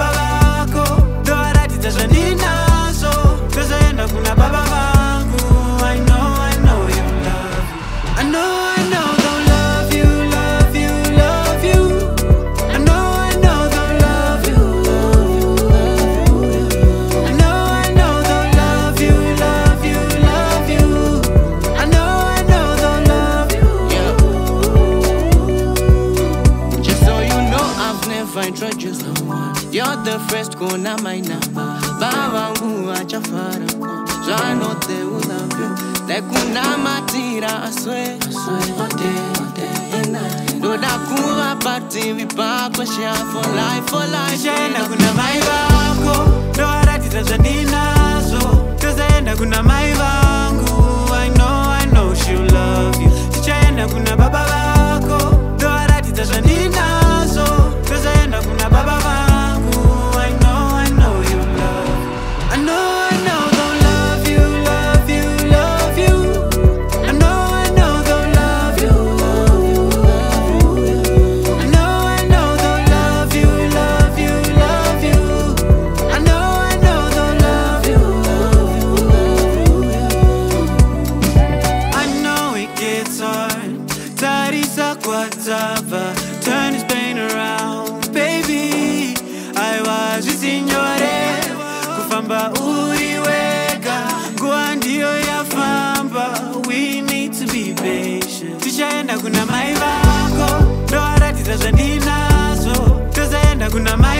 baba vako, ndowaratidza zvandinazo, tozoenda kuna baba vangu. I know you love you. I know they'll love you, love you, love you. I know they'll love you, love you, love you. I know they'll love you, love you, love you. I know they'll love you. Yeah. Just so you know, I've never introduced no one. You're the first one on my number. Baba wangu achafara kwa, so I know they will love you. Like una matira, I swear, all day and night. No da kuva party, we back for share for life, for life. Tichaenda kuna mai vako, ndowaratidza zvandinazo, tozoenda kuna mai vangu. I know she'll love you. Tichaenda kuna baba vako, ndowaratidza zvandinazo, tozoenda kuna baba vangu. I know you love you. I know they'll love you, love you, love you. I know they'll love you, love you, love you. I know they'll love you, love you, love you. I know they'll love you, love you, love you. I know it gets hard. Tarisa kwatava, turn this pain around, baby. I was with signore, kufamba uri wega, nguwa ndiyo yafamba. We need to be patient. Tichaenda kuna mai vako, ndowaratidza zvandinazo, tozoenda kuna mai